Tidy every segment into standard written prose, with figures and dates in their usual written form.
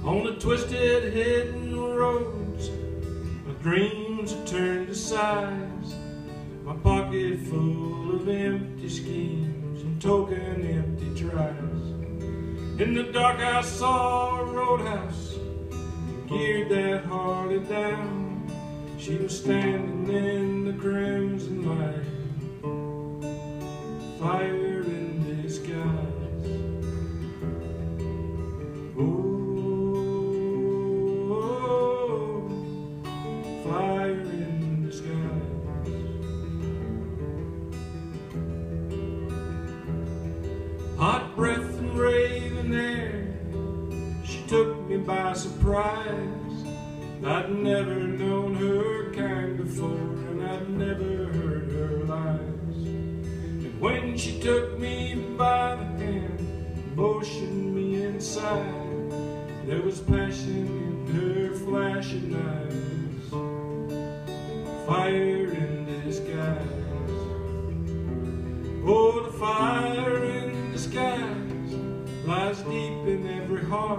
On the twisted hidden roads, my dreams have turned to sighs. My pocket full of empty schemes and token empty tries. In the dark I saw a roadhouse, geared that Harley down. She was standing in the crimson light, fire in disguise. Fire in the skies. Hot breath and raven air, she took me by surprise. I'd never known her kind before, and I'd never heard her lies. And when she took me by the hand, motioned me inside, there was passion in her flashing eyes. Fire in disguise. Oh, the fire in the skies lies deep in every heart,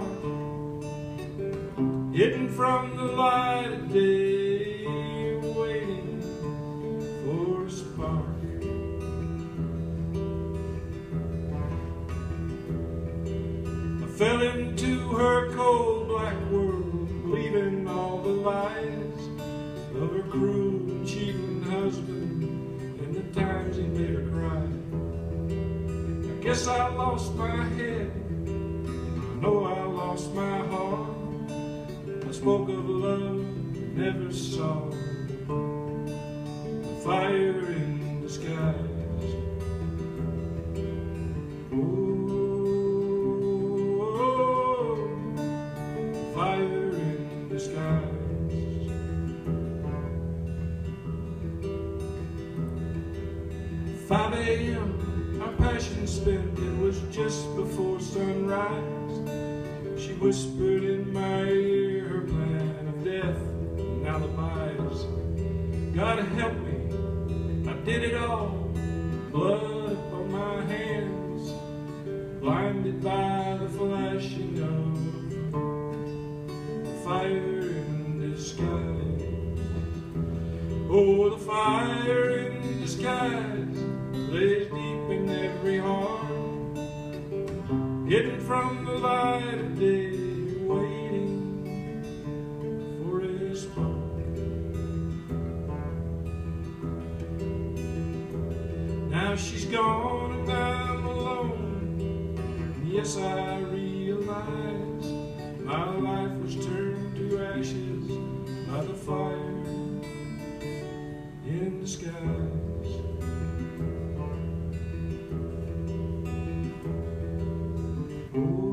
hidden from the light of day, waiting for a spark. I fell into her cold black world, believing all the lies of her cruel and cheating husband and the times he made her cry. I guess I lost my head, I know I lost my heart. I spoke of love, never saw the fire in the skies. Oh, fire in the skies. 5 a.m., our passion spent, it was just before sunrise. She whispered in my ear her plan of death and alibis. God help me, I did it all, blood on my hands, blinded by the flashing of fire in the skies. Oh, the fire in the skies lays deep in every heart, hidden from the light of day, waiting for a spark. Now she's gone and I'm alone. Yes, I realize my life was turned to ashes by the fire in the skies. Oh.